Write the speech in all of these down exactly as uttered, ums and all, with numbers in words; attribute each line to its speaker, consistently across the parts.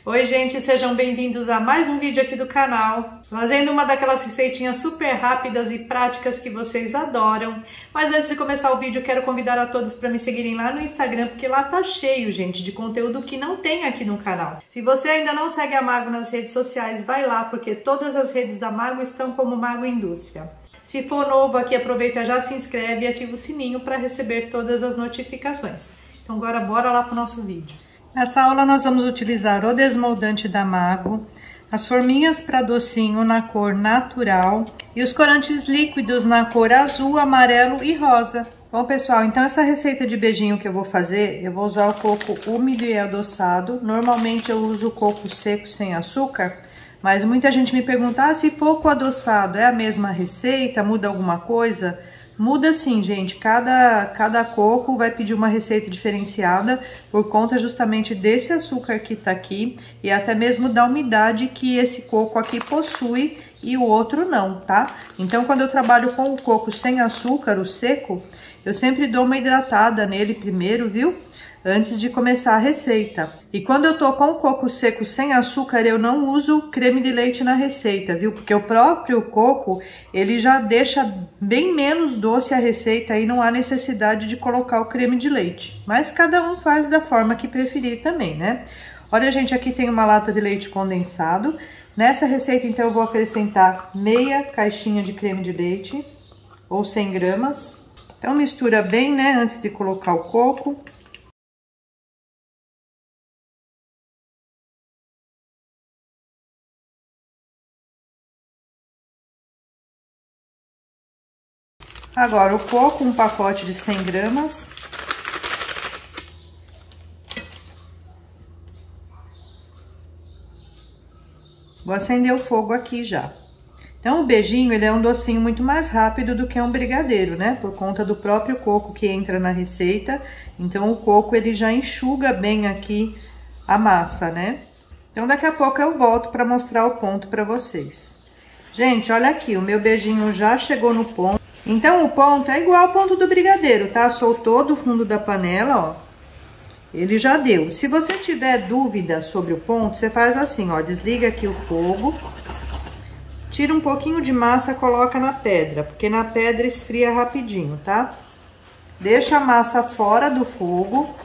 Speaker 1: Oi gente, sejam bem-vindos a mais um vídeo aqui do canal, fazendo uma daquelas receitinhas super rápidas e práticas que vocês adoram. Mas antes de começar o vídeo, eu quero convidar a todos para me seguirem lá no Instagram, porque lá tá cheio, gente, de conteúdo que não tem aqui no canal. Se você ainda não segue a Mago nas redes sociais, vai lá, porque todas as redes da Mago estão como Mago Indústria. Se for novo aqui, aproveita, já se inscreve e ativa o sininho para receber todas as notificações. Então agora bora lá pro nosso vídeo. Nessa aula nós vamos utilizar o desmoldante da Mago, as forminhas para docinho na cor natural e os corantes líquidos na cor azul, amarelo e rosa. Bom pessoal, então essa receita de beijinho que eu vou fazer, eu vou usar o coco úmido e adoçado. Normalmente eu uso o coco seco sem açúcar, mas muita gente me pergunta, ah, se coco adoçado é a mesma receita, muda alguma coisa? Muda sim, gente, cada, cada coco vai pedir uma receita diferenciada por conta justamente desse açúcar que tá aqui e até mesmo da umidade que esse coco aqui possui e o outro não, tá? Então, quando eu trabalho com o coco sem açúcar, o seco, eu sempre dou uma hidratada nele primeiro, viu? Antes de começar a receita. E quando eu tô com o coco seco sem açúcar, eu não uso creme de leite na receita, viu? Porque o próprio coco, ele já deixa bem menos doce a receita e não há necessidade de colocar o creme de leite. Mas cada um faz da forma que preferir também, né? Olha, gente, aqui tem uma lata de leite condensado. Nessa receita, então, eu vou acrescentar meia caixinha de creme de leite, ou cem gramas. Então, mistura bem, né, antes de colocar o coco. Agora, o coco, um pacote de cem gramas. Vou acender o fogo aqui já. Então, o beijinho, ele é um docinho muito mais rápido do que um brigadeiro, né? Por conta do próprio coco que entra na receita. Então, o coco, ele já enxuga bem aqui a massa, né? Então, daqui a pouco eu volto para mostrar o ponto para vocês. Gente, olha aqui, o meu beijinho já chegou no ponto. Então, o ponto é igual ao ponto do brigadeiro, tá? Soltou do fundo da panela, ó. Ele já deu. Se você tiver dúvida sobre o ponto, você faz assim, ó. Desliga aqui o fogo. Tira um pouquinho de massa, coloca na pedra, porque na pedra esfria rapidinho, tá? Deixa a massa fora do fogo.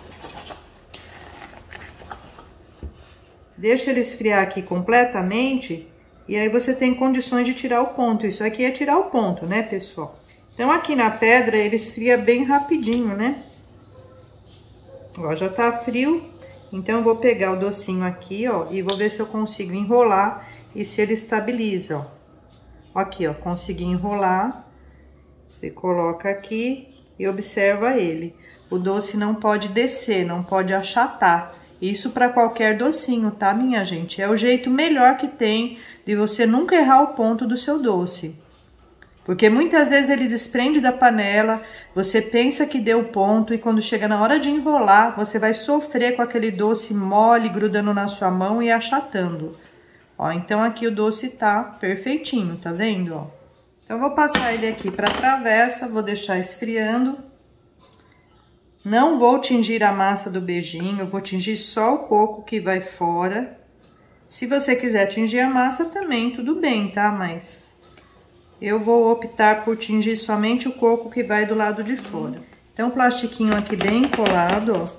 Speaker 1: Deixa ele esfriar aqui completamente. E aí você tem condições de tirar o ponto. Isso aqui é tirar o ponto, né, pessoal? Então, aqui na pedra, ele esfria bem rapidinho, né? Ó, já tá frio. Então, eu vou pegar o docinho aqui, ó, e vou ver se eu consigo enrolar e se ele estabiliza, ó. Aqui, ó, consegui enrolar. Você coloca aqui e observa ele. O doce não pode descer, não pode achatar. Isso para qualquer docinho, tá, minha gente? É o jeito melhor que tem de você nunca errar o ponto do seu doce. Porque muitas vezes ele desprende da panela, você pensa que deu ponto e quando chega na hora de enrolar, você vai sofrer com aquele doce mole grudando na sua mão e achatando. Ó, então aqui o doce tá perfeitinho, tá vendo, ó? Então eu vou passar ele aqui para travessa, vou deixar esfriando. Não vou tingir a massa do beijinho, eu vou tingir só o coco que vai fora. Se você quiser tingir a massa também, tudo bem, tá? Mas eu vou optar por tingir somente o coco que vai do lado de fora. Então, o plastiquinho aqui bem colado, ó.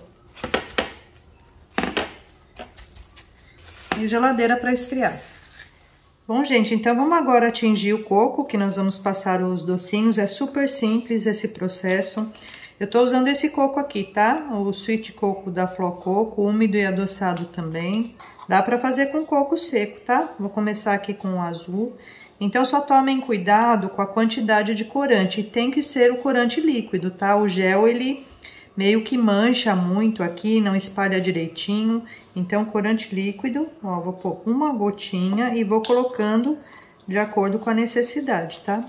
Speaker 1: E geladeira para esfriar. Bom, gente, então vamos agora tingir o coco, que nós vamos passar os docinhos. É super simples esse processo. Eu tô usando esse coco aqui, tá? O Sweet Coco da Flor Coco, úmido e adoçado também. Dá pra fazer com coco seco, tá? Vou começar aqui com o azul. Então, só tomem cuidado com a quantidade de corante. E tem que ser o corante líquido, tá? O gel, ele meio que mancha muito aqui, não espalha direitinho. Então, corante líquido, ó, vou pôr uma gotinha e vou colocando de acordo com a necessidade, tá?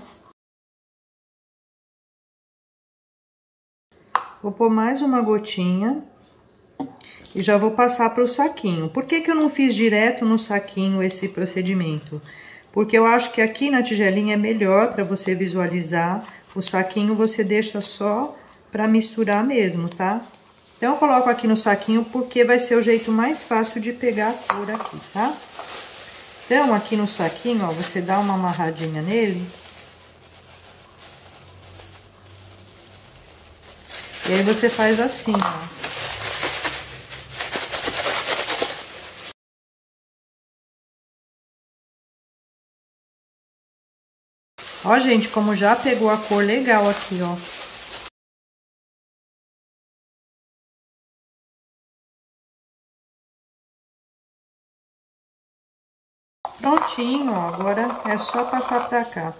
Speaker 1: Vou pôr mais uma gotinha e já vou passar para o saquinho. Por que que eu não fiz direto no saquinho esse procedimento? Porque eu acho que aqui na tigelinha é melhor para você visualizar. O saquinho você deixa só para misturar mesmo, tá? Então, eu coloco aqui no saquinho porque vai ser o jeito mais fácil de pegar a cor aqui, tá? Então, aqui no saquinho, ó, você dá uma amarradinha nele. E aí, você faz assim, ó. Ó, gente, como já pegou a cor legal aqui, ó. Prontinho, ó. Agora é só passar pra cá.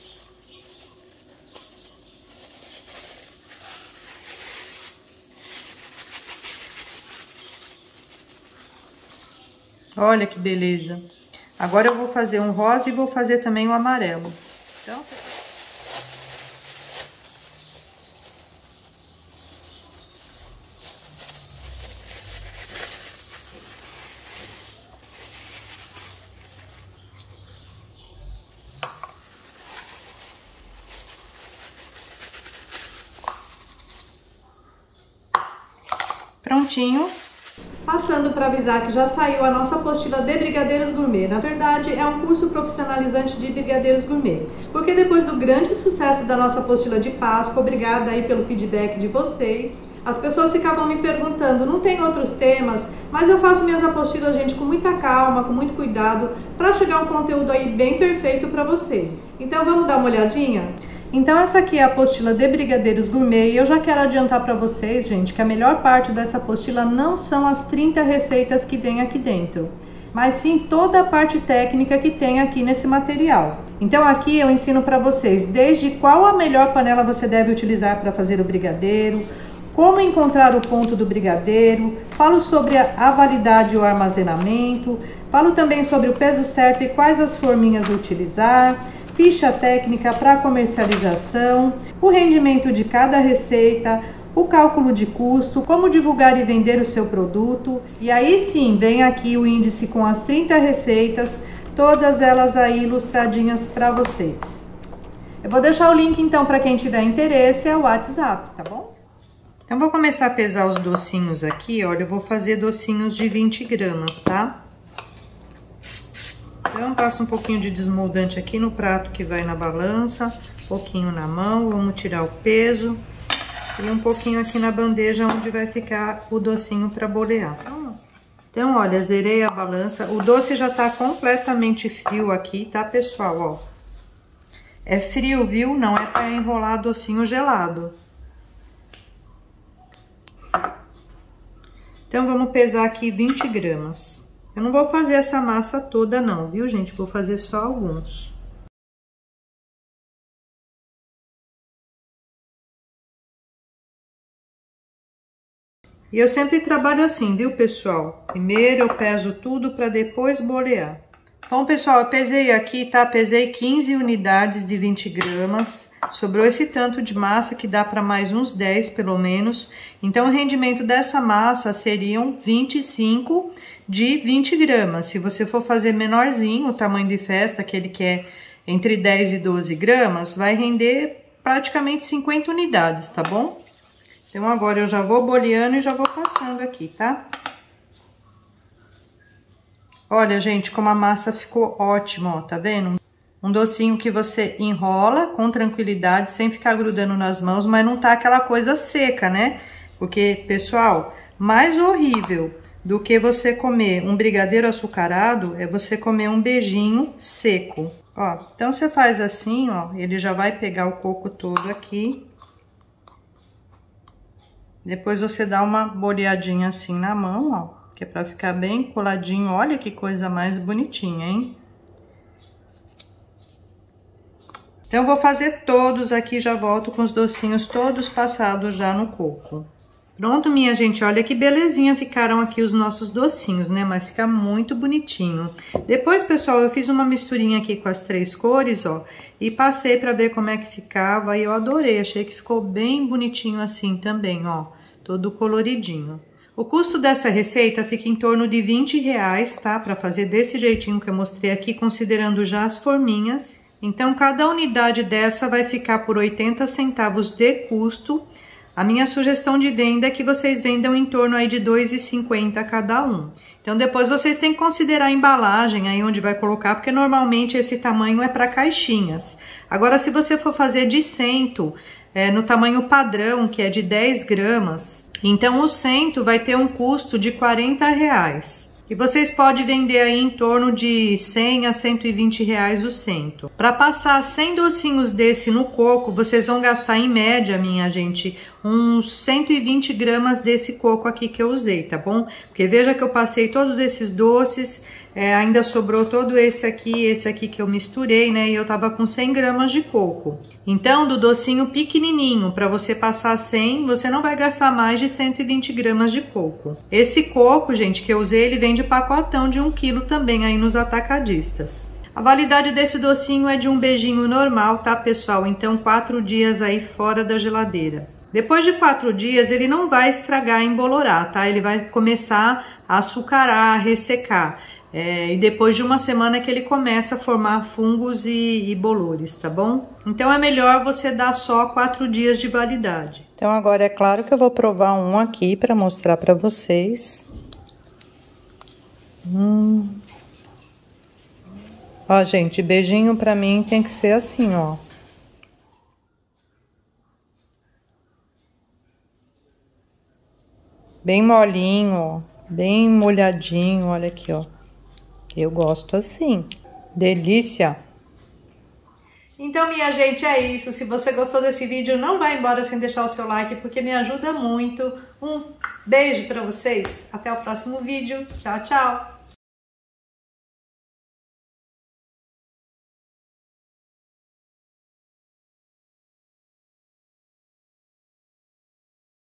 Speaker 1: Olha que beleza. Agora eu vou fazer um rosa e vou fazer também o amarelo. Então... Prontinho. Passando para avisar que já saiu a nossa apostila de Brigadeiros Gourmet. Na verdade, é um curso profissionalizante de Brigadeiros Gourmet. Porque depois do grande sucesso da nossa apostila de Páscoa, obrigada aí pelo feedback de vocês, as pessoas ficavam me perguntando, não tem outros temas? Mas eu faço minhas apostilas, gente, com muita calma, com muito cuidado, para chegar um conteúdo aí bem perfeito para vocês. Então, vamos dar uma olhadinha? Então, essa aqui é a apostila de Brigadeiros Gourmet e eu já quero adiantar para vocês, gente, que a melhor parte dessa apostila não são as trinta receitas que vem aqui dentro, mas sim toda a parte técnica que tem aqui nesse material. Então, aqui eu ensino para vocês desde qual a melhor panela você deve utilizar para fazer o brigadeiro, como encontrar o ponto do brigadeiro, falo sobre a validade e o armazenamento, falo também sobre o peso certo e quais as forminhas utilizar, ficha técnica para comercialização, o rendimento de cada receita, o cálculo de custo, como divulgar e vender o seu produto. E aí sim, vem aqui o índice com as trinta receitas, todas elas aí ilustradinhas para vocês. Eu vou deixar o link então para quem tiver interesse, é o WhatsApp, tá bom? Então, vou começar a pesar os docinhos aqui, olha, eu vou fazer docinhos de vinte gramas, tá? Então, passo um pouquinho de desmoldante aqui no prato que vai na balança, um pouquinho na mão, vamos tirar o peso e um pouquinho aqui na bandeja onde vai ficar o docinho para bolear. Então, olha, zerei a balança, o doce já tá completamente frio aqui, tá, pessoal, ó. É frio, viu? Não é para enrolar docinho gelado. Então, vamos pesar aqui vinte gramas. Eu não vou fazer essa massa toda não, viu, gente? Vou fazer só alguns. E eu sempre trabalho assim, viu, pessoal? Primeiro eu peso tudo para depois bolear. Bom, pessoal, eu pesei aqui, tá? Pesei quinze unidades de vinte gramas. Sobrou esse tanto de massa que dá para mais uns dez, pelo menos. Então, o rendimento dessa massa seriam vinte e cinco de vinte gramas. Se você for fazer menorzinho, o tamanho de festa, aquele que é entre dez e doze gramas, vai render praticamente cinquenta unidades, tá bom? Então, agora eu já vou boleando e já vou passando aqui, tá? Olha, gente, como a massa ficou ótima, ó, tá vendo? Um docinho que você enrola com tranquilidade, sem ficar grudando nas mãos, mas não tá aquela coisa seca, né? Porque, pessoal, mais horrível do que você comer um brigadeiro açucarado é você comer um beijinho seco. Ó, então você faz assim, ó, ele já vai pegar o coco todo aqui. Depois você dá uma boleadinha assim na mão, ó. Que é pra ficar bem coladinho. Olha que coisa mais bonitinha, hein? Então, eu vou fazer todos aqui, já volto com os docinhos todos passados já no coco. Pronto, minha gente, olha que belezinha ficaram aqui os nossos docinhos, né? Mas fica muito bonitinho. Depois, pessoal, eu fiz uma misturinha aqui com as três cores, ó. E passei pra ver como é que ficava e eu adorei. Achei que ficou bem bonitinho assim também, ó. Todo coloridinho. O custo dessa receita fica em torno de vinte reais, tá? Para fazer desse jeitinho que eu mostrei aqui, considerando já as forminhas. Então, cada unidade dessa vai ficar por oitenta centavos de custo. A minha sugestão de venda é que vocês vendam em torno aí de dois reais e cinquenta centavos cada um. Então depois vocês têm que considerar a embalagem aí onde vai colocar, porque normalmente esse tamanho é para caixinhas. Agora, se você for fazer de cento, é, no tamanho padrão, que é de dez gramas, então o cento vai ter um custo de quarenta reais. E vocês podem vender aí em torno de cem a cento e vinte reais o cento. Para passar cem docinhos desse no coco, vocês vão gastar em média, minha gente, uns cento e vinte gramas desse coco aqui que eu usei, tá bom? Porque veja que eu passei todos esses doces, é, ainda sobrou todo esse aqui, esse aqui que eu misturei, né? E eu tava com cem gramas de coco. Então, do docinho pequenininho, para você passar cem, você não vai gastar mais de cento e vinte gramas de coco. Esse coco, gente, que eu usei, ele vem de pacotão de um quilo também aí nos atacadistas. A validade desse docinho é de um beijinho normal, tá, pessoal? Então, quatro dias aí fora da geladeira. Depois de quatro dias, ele não vai estragar e embolorar, tá? Ele vai começar a açucarar, a ressecar. É, e depois de uma semana que ele começa a formar fungos e, e bolores, tá bom? Então é melhor você dar só quatro dias de validade. Então agora é claro que eu vou provar um aqui para mostrar para vocês. Hum. Ó, gente, beijinho pra mim tem que ser assim, ó. Bem molinho, ó. Bem molhadinho, olha aqui, ó. Eu gosto assim. Delícia! Então, minha gente, é isso. Se você gostou desse vídeo, não vai embora sem deixar o seu like, porque me ajuda muito. Um beijo pra vocês. Até o próximo vídeo. Tchau, tchau!